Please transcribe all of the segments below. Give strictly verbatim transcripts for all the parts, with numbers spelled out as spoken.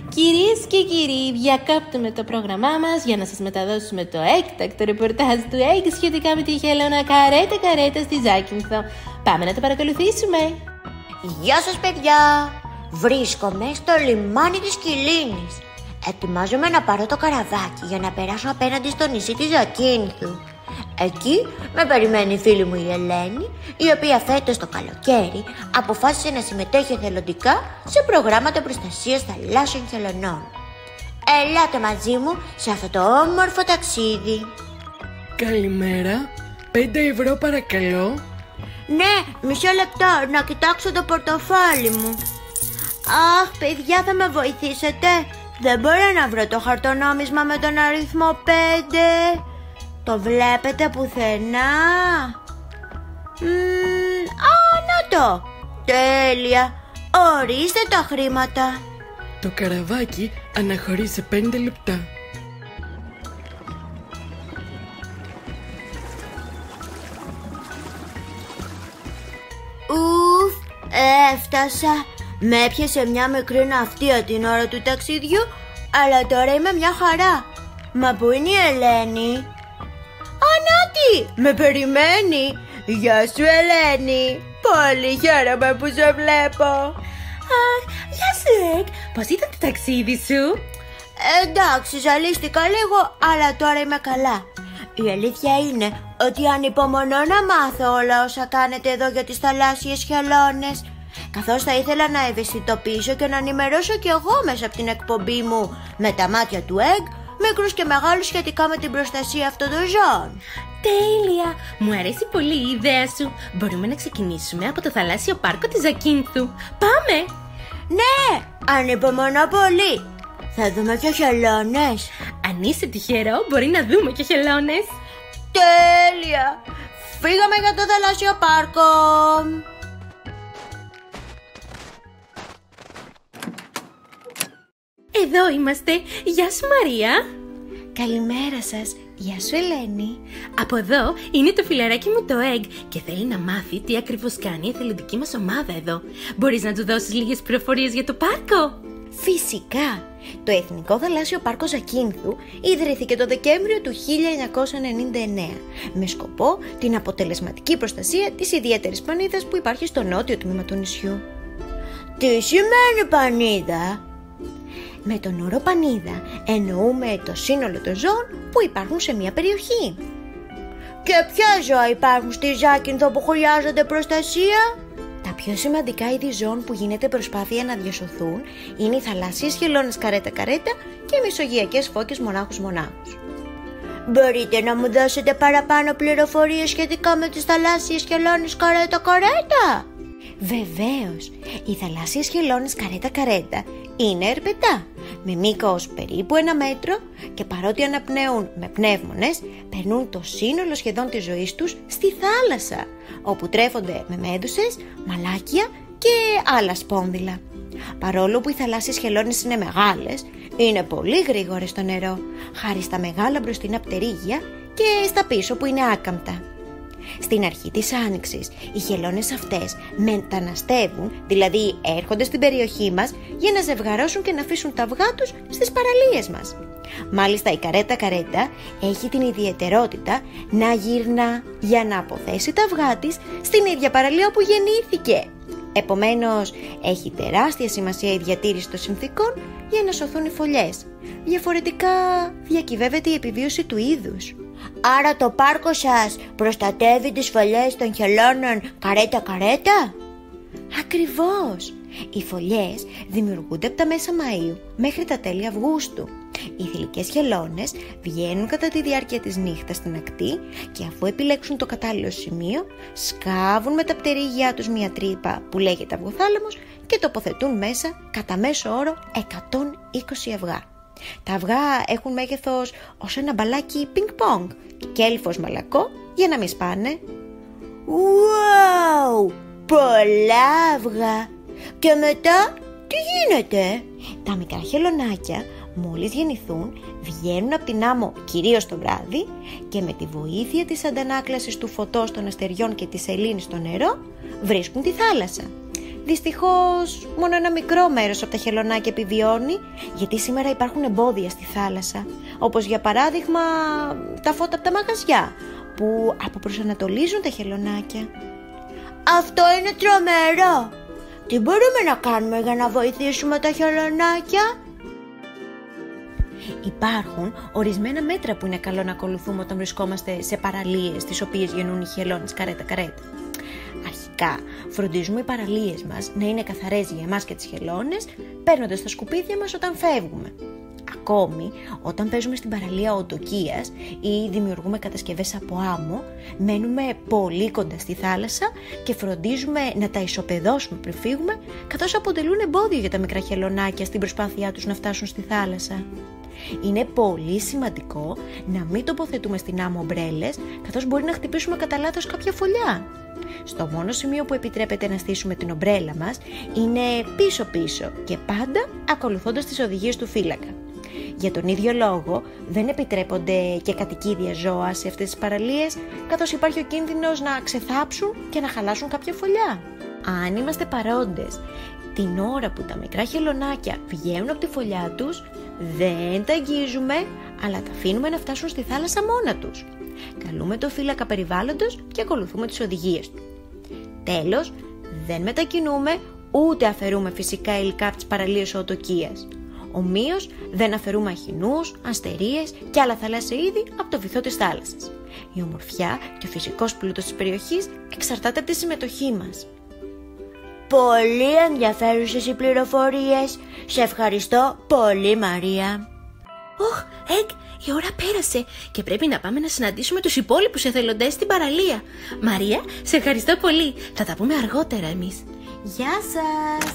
Κυρίες και κύριοι, διακόπτουμε το πρόγραμμά μας για να σας μεταδώσουμε το έκτακτο ρεπορτάζ του ΕΓΚ σχετικά με τη χελώνα καρέτα καρέτα στη Ζάκυνθο. Πάμε να το παρακολουθήσουμε. Γεια σας παιδιά! Βρίσκομαι στο λιμάνι της Κιλίνης. Ετοιμάζομαι να πάρω το καραβάκι για να περάσω απέναντι στο νησί της Ζακύνθου. Εκεί με περιμένει η φίλη μου η Ελένη, η οποία φέτος το καλοκαίρι αποφάσισε να συμμετέχει εθελοντικά σε προγράμματα προστασίας θαλάσσιων χελωνών. Ελάτε μαζί μου σε αυτό το όμορφο ταξίδι. Καλημέρα, πέντε ευρώ παρακαλώ. Ναι, μισό λεπτό να κοιτάξω το πορτοφόλι μου. Αχ, παιδιά, θα με βοηθήσετε? Δεν μπορώ να βρω το χαρτονόμισμα με τον αριθμό πέντε. Το βλέπετε πουθενά? Μ, α, να το! Τέλεια! Ορίστε τα χρήματα. Το καραβάκι αναχωρεί σε πέντε λεπτά. Ουφ, έφτασα. Με έπιασε μια μικρή ναυτία την ώρα του ταξιδιού, αλλά τώρα είμαι μια χαρά. Μα πού είναι η Ελένη? Ανάτι, με περιμένει. Γεια σου Ελένη. Πολύ χαίρομαι που σε βλέπω. Αχ, γεια σου Εκ, πώς ήταν το ταξίδι σου? Εντάξει, ζαλίστηκα λίγο, αλλά τώρα είμαι καλά. Η αλήθεια είναι ότι ανυπομονώ να μάθω όλα όσα κάνετε εδώ για τις θαλάσσιες χελώνες, καθώς θα ήθελα να ευαισθητοποιήσω και να ενημερώσω κι εγώ μέσα από την εκπομπή μου με τα μάτια του Εκ, μικρούς και μεγάλους, σχετικά με την προστασία αυτών των ζώων. Τέλεια! Μου αρέσει πολύ η ιδέα σου. Μπορούμε να ξεκινήσουμε από το θαλάσσιο πάρκο της Ζακύνθου. Πάμε! Ναι, ανυπομονώ πολύ. Θα δούμε και χελώνες. Αν είσαι τυχερό, μπορεί να δούμε και χελώνες. Τέλεια! Φύγαμε για το θαλάσσιο πάρκο. Εδώ είμαστε. Γεια σου Μαρία. Καλημέρα σας. Γεια σου Ελένη. Από εδώ είναι το φιλαράκι μου το Egg και θέλει να μάθει τι ακριβώς κάνει η εθελοντική μας ομάδα εδώ. Μπορείς να του δώσεις λίγες πληροφορίες για το πάρκο? Φυσικά. Το Εθνικό Θαλάσσιο Πάρκο Ζακύνθου ιδρύθηκε το Δεκέμβριο του χίλια εννιακόσια ενενήντα εννέα με σκοπό την αποτελεσματική προστασία της ιδιαίτερης πανίδας που υπάρχει στο νότιο τμήμα του νησιού. Τι σημαίνει πανίδα? Με τον όρο πανίδα εννοούμε το σύνολο των ζώων που υπάρχουν σε μια περιοχή. Και ποια ζώα υπάρχουν στη Ζάκυνθο που χρειάζονται προστασία? Τα πιο σημαντικά είδη ζώων που γίνεται προσπάθεια να διασωθούν είναι οι θαλάσσιες χελώνες καρέτα καρέτα και οι μεσογειακές φώκες μονάχους μονάχους. Μπορείτε να μου δώσετε παραπάνω πληροφορίες σχετικά με τις θαλάσσιες χελώνες καρέτα καρέτα? Βεβαίως, οι θαλάσσιες χελώνες καρέτα καρέτα είναι ερπετά, με μήκος περίπου ένα μέτρο, και παρότι αναπνέουν με πνεύμονες, περνούν το σύνολο σχεδόν της ζωής τους στη θάλασσα, όπου τρέφονται με μέδουσες, μαλάκια και άλλα σπόνδυλα. Παρόλο που οι θαλάσσιες χελώνες είναι μεγάλες, είναι πολύ γρήγορες στο νερό, χάρη στα μεγάλα μπροστινά πτερίγια και στα πίσω που είναι άκαμπτα. Στην αρχή της άνοιξης, οι χελώνες αυτές μεταναστεύουν, δηλαδή έρχονται στην περιοχή μας για να ζευγαρώσουν και να αφήσουν τα αυγά τους στις παραλίες μας. Μάλιστα η καρέτα καρέτα έχει την ιδιαιτερότητα να γυρνά για να αποθέσει τα αυγά της στην ίδια παραλία όπου γεννήθηκε. Επομένως, έχει τεράστια σημασία η διατήρηση των συνθήκων για να σωθούν οι φωλιές. Διαφορετικά διακυβεύεται η επιβίωση του είδους. Άρα το πάρκο σας προστατεύει τις φωλιές των χελώνων καρέτα καρέτα? Ακριβώς. Οι φωλιές δημιουργούνται από τα μέσα Μαΐου μέχρι τα τέλη Αυγούστου. Οι θηλυκές χελώνες βγαίνουν κατά τη διάρκεια της νύχτας στην ακτή και αφού επιλέξουν το κατάλληλο σημείο, σκάβουν με τα πτερίγια τους μια τρύπα που λέγεται αυγοθάλαμος και τοποθετούν μέσα κατά μέσο όρο εκατόν είκοσι αυγά. Τα αυγά έχουν μέγεθος ως ένα μπαλάκι πινκ-πονγκ και έλιφος μαλακό για να μην σπάνε. Wow! Πολλά αυγά! Και μετά τι γίνεται? Τα μικρά χελωνάκια μόλις γεννηθούν βγαίνουν από την άμμο κυρίως το βράδυ και με τη βοήθεια της αντανάκλασης του φωτός των αστεριών και της σελήνης στο νερό βρίσκουν τη θάλασσα. Δυστυχώς μόνο ένα μικρό μέρος από τα χελωνάκια επιβιώνει, γιατί σήμερα υπάρχουν εμπόδια στη θάλασσα, όπως για παράδειγμα τα φώτα από τα μαγαζιά που αποπροσανατολίζουν τα χελωνάκια. Αυτό είναι τρομερό. Τι μπορούμε να κάνουμε για να βοηθήσουμε τα χελωνάκια? Υπάρχουν ορισμένα μέτρα που είναι καλό να ακολουθούμε όταν βρισκόμαστε σε παραλίες τις οποίες γεννούν οι χελώνες καρέτα-καρέτα. Αρχικά, φροντίζουμε οι παραλίες μας να είναι καθαρές για εμάς και τις χελώνες, παίρνοντας τα σκουπίδια μας όταν φεύγουμε. Ακόμη, όταν παίζουμε στην παραλία οτοκίας ή δημιουργούμε κατασκευές από άμμο, μένουμε πολύ κοντά στη θάλασσα και φροντίζουμε να τα ισοπεδώσουμε πριν φύγουμε, καθώς αποτελούν εμπόδιο για τα μικρά χελωνάκια στην προσπάθειά τους να φτάσουν στη θάλασσα. Είναι πολύ σημαντικό να μην τοποθετούμε στην άμμο ομπρέλες, καθώς μπορεί να χτυπήσουμε κατά λάθος κάποια φωλιά. Στο μόνο σημείο που επιτρέπεται να στήσουμε την ομπρέλα μας είναι πίσω-πίσω και πάντα ακολουθώντας τις οδηγίες του φύλακα. Για τον ίδιο λόγο δεν επιτρέπονται και κατοικίδια ζώα σε αυτές τις παραλίες, καθώς υπάρχει ο κίνδυνος να ξεθάψουν και να χαλάσουν κάποια φωλιά. Αν είμαστε παρόντες την ώρα που τα μικρά χελωνάκια βγαίνουν από τη φωλιά τους, δεν τα αγγίζουμε, αλλά τα αφήνουμε να φτάσουν στη θάλασσα μόνα τους. Καλούμε το φύλακα περιβάλλοντος και ακολουθούμε τις οδηγίες του. Τέλος, δεν μετακινούμε ούτε αφαιρούμε φυσικά υλικά από τις παραλίες οτοκίας. Ομοίως, δεν αφαιρούμε αχινούς, αστερίες και άλλα θαλάσσια είδη από το βυθό της θάλασσας. Η ομορφιά και ο φυσικός πλούτος της περιοχής εξαρτάται από τη συμμετοχή μας. Πολύ ενδιαφέρουσες οι πληροφορίες. Σε ευχαριστώ πολύ, Μαρία. Ωχ, Εγγ, η ώρα πέρασε και πρέπει να πάμε να συναντήσουμε τους υπόλοιπους εθελοντές στην παραλία. Μαρία, σε ευχαριστώ πολύ. Θα τα πούμε αργότερα εμείς. Γεια σας!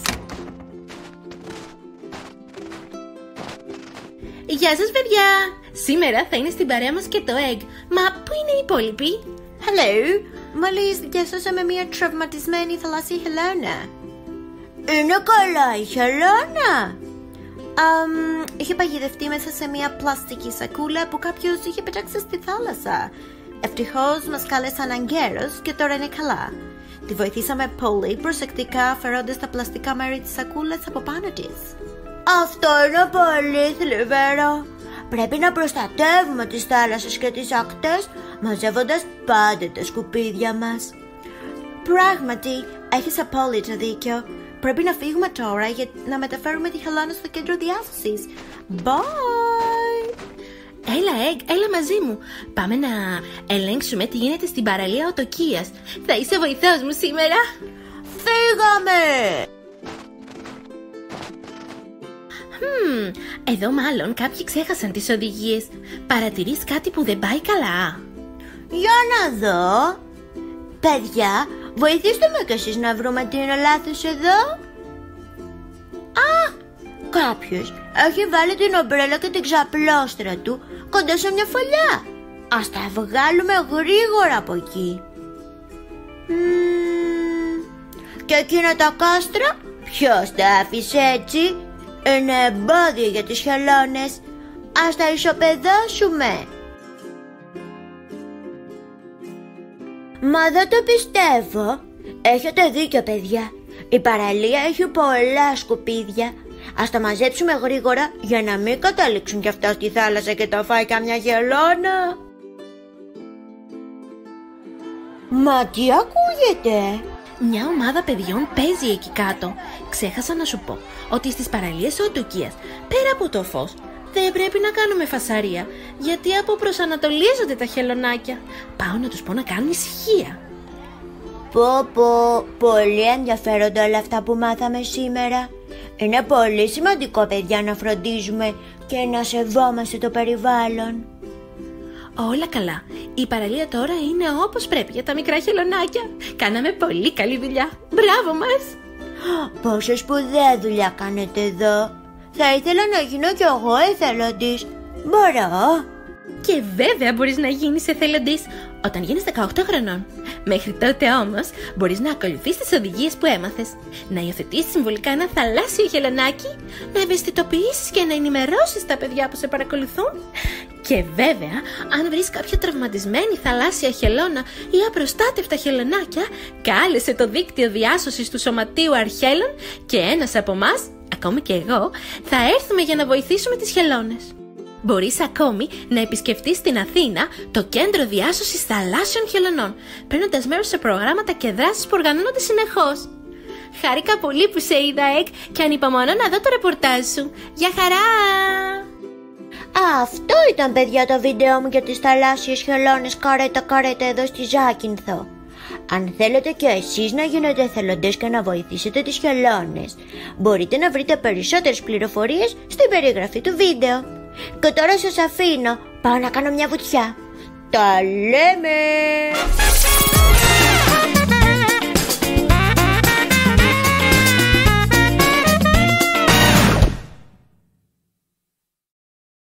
Γεια σας, παιδιά! Σήμερα θα είναι στην παρέα μας και το Εγγ. Μα πού είναι οι υπόλοιποι? Hello! Μόλις διασώσαμε μια τραυματισμένη θαλάσσια χελώνα. Είναι καλά η χελώνα? Um, είχε παγιδευτεί μέσα σε μια πλαστική σακούλα που κάποιος είχε πετάξει στη θάλασσα. Ευτυχώς μας κάλεσαν αγκαίρως και τώρα είναι καλά. Τη βοηθήσαμε πολύ προσεκτικά αφαιρώντας τα πλαστικά μέρη της σακούλας από πάνω της. Αυτό είναι πολύ θλιβερό. Πρέπει να προστατεύουμε τις θάλασσες και τις ακτές, μαζεύοντας πάντα τα σκουπίδια μας. Πράγματι, έχεις απόλυτο δίκιο. Πρέπει να φύγουμε τώρα για να μεταφέρουμε τη χελώνα στο κέντρο διάσωσης. Bye! Έλα, Εγγ, έλα μαζί μου. Πάμε να ελέγξουμε τι γίνεται στην παραλία οτοκίας. Θα είσαι βοηθός μου σήμερα. Φύγαμε! Hmm, εδώ μάλλον κάποιοι ξέχασαν τις οδηγίες. Παρατηρείς κάτι που δεν πάει καλά? Για να δω. Παιδιά, βοηθήστε με κι εσείς να βρούμε τι είναι λάθος εδώ. Α, κάποιος έχει βάλει την ομπρέλα και την ξαπλώστρα του κοντά σε μια φωλιά. Ας τα βγάλουμε γρήγορα από εκεί. Μ, και εκείνα τα κάστρα, ποιος τα άφησε έτσι? Είναι εμπόδιο για τις χελώνες. Ας τα ισοπεδώσουμε. Μα δεν το πιστεύω. Έχετε δίκιο, παιδιά. Η παραλία έχει πολλά σκουπίδια. Ας τα μαζέψουμε γρήγορα για να μην καταλήξουν κι αυτά στη θάλασσα και τα φάει καμιά χελώνα. Μα τι ακούγεται? Μια ομάδα παιδιών παίζει εκεί κάτω. Ξέχασα να σου πω ότι στις παραλίες οτοκίας, πέρα από το φως, δεν πρέπει να κάνουμε φασαρία, γιατί αποπροσανατολίζονται τα χελωνάκια. Πάω να τους πω να κάνουν ησυχία. Πω πω, πολύ ενδιαφέροντα όλα αυτά που μάθαμε σήμερα. Είναι πολύ σημαντικό, παιδιά, να φροντίζουμε και να σεβόμαστε το περιβάλλον. Όλα καλά. Η παραλία τώρα είναι όπως πρέπει για τα μικρά χελωνάκια. Κάναμε πολύ καλή δουλειά. Μπράβο μας! Πόσο σπουδαία δουλειά κάνετε εδώ. Θα ήθελα να γίνω κι εγώ εθελοντής. Μπορώ? Και βέβαια μπορείς να γίνεις εθελοντής όταν γίνεις δεκαοκτώ χρονών. Μέχρι τότε όμως μπορείς να ακολουθείς τις οδηγίες που έμαθες, να υιοθετήσεις συμβολικά ένα θαλάσσιο χελωνάκι, να ευαισθητοποιήσεις και να ενημερώσεις τα παιδιά που σε παρακολουθούν Και βέβαια, αν βρεις κάποια τραυματισμένη θαλάσσια χελώνα ή απροστάτευτα χελωνάκια, κάλεσε το δίκτυο διάσωσης του Σωματείου Αρχέλων και ένας από εμάς, ακόμη και εγώ, θα έρθουμε για να βοηθήσουμε τις χελώνες. Μπορείς ακόμη να επισκεφτείς στην Αθήνα το Κέντρο Διάσωσης Θαλάσσιων Χελωνών, παίρνοντας μέρος σε προγράμματα και δράσεις που οργανώνονται συνεχώς. Χάρηκα πολύ που σε είδα, Εκ, και ανυπομονώ να δω το ρεπορτάζ σου. Γεια χαρά! Αυτό ήταν, παιδιά, το βίντεο μου για τις θαλάσσιες χελώνες καρέτα καρέτα εδώ στη Ζάκυνθο. Αν θέλετε και εσείς να γίνετε εθελοντές και να βοηθήσετε τις χελώνες, μπορείτε να βρείτε περισσότερες πληροφορίες στην περιγραφή του βίντεο. Και τώρα σας αφήνω, πάω να κάνω μια βουτιά. Τα λέμε!